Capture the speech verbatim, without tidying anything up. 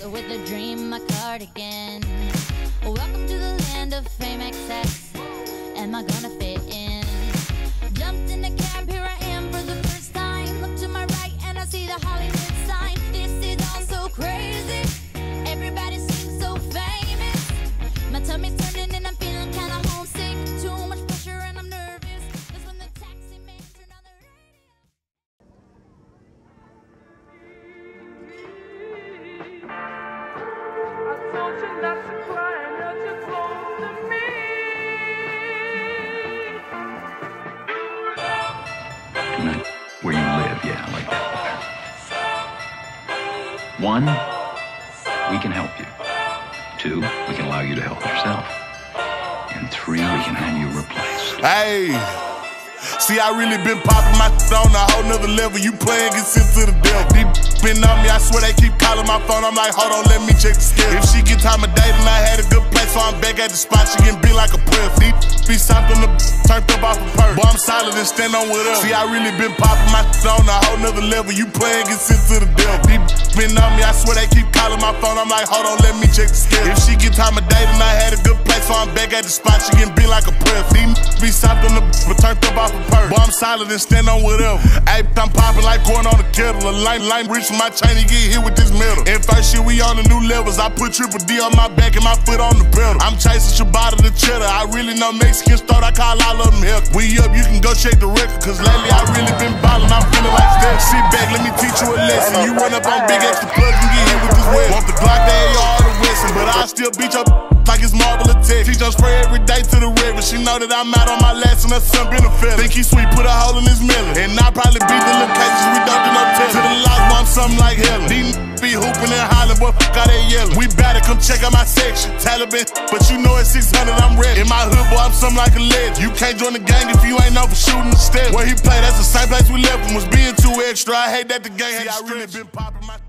with a dream, my cardigan. Welcome to the land of fame excess. Am I gonna fit in? Jumped in the cab, here I am for the first time. Look to my right and I see the Hollywood sign. This is all so crazy. Everybody seems so famous. My tummy's turning and I'm feeling kinda homesick. Too much pressure and I'm nervous. That's when the taxi man turned on the radio. I told you not to cry and you're too close to me. Tonight, where you live, yeah, I like that better. One, we can help you. Two, we can allow you to help yourself. And three, we can have you replaced. Hey, see, I really been popping my on a whole nother level. You playing, get sent to the devil. Deep been on me, I swear they keep calling my phone. I'm like, hold on, let me check the schedule. If she get time of day, then I had a good place, so I'm back at the spot. She can be like a press. Deep be soft on the turned up off the purse. Boy, I'm solid and stand on with her. See, I really been popping my on a whole nother level. You playing, get sent to the devil. Deep been on me, I swear they keep calling my phone. I'm like, hold on, let me check the schedule. If she get time of day, then I had a good place, so I'm back at the spot. She can be like a press. Deep be soft on the but turned up off the purse. Boy, I'm solid and stand on whatever. Ayy, I'm popping like corn on the kettle. A line, line reach from my chain and get hit with this metal. And first shit, we on the new levels. I put triple D on my back and my foot on the pedal. I'm chasing Shabbat the cheddar. I really know Mexican start, I call all of them hell. We up, you can go check the record. Cause lately I really been ballin', I'm feeling like that. Sit back, let me teach you a lesson. You run up on big extra plugs and get hit with this web. Want the Glock, they A R the Wesson, but I still beat your like it's Marvel attack. She just spray every day to the river. She know that I'm out on my last and her son been a fella. Think he sweet, put a hole in his melon. And I probably beat the little cases we don't do no tell. To the lost bomb, something like hell. These be hooping and hollering, boy, fuck how they yelling. We better come check out my section. Taliban, but you know at six hundred I'm ready. In my hood, boy, I'm something like a legend. You can't join the gang if you ain't known for shooting the step. Where he played, that's the same place we left him. Was being too extra. I hate that the gang had I really been popping my